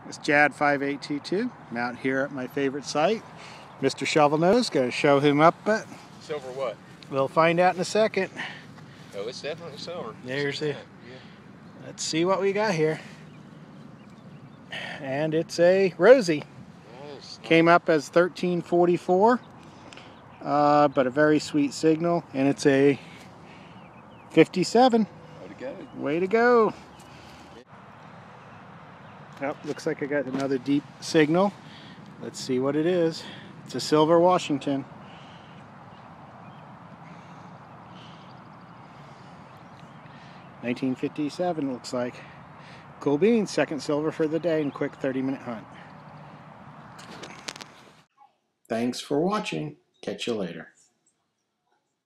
It's Jad 5822. I'm out here at my favorite site. Mr. Shovelnose, going to show him up, but silver what? We'll find out in a second. Oh, it's definitely silver. There's it. Yeah. Let's see what we got here. And it's a Rosie. Nice. Came up as 1344, but a very sweet signal, and it's a 57. Way to go. Way to go. Oh, looks like I got another deep signal. Let's see what it is. It's a silver Washington. $19.57 looks like. Cool beans, second silver for the day and quick 30-minute hunt. Thanks for watching. Catch you later.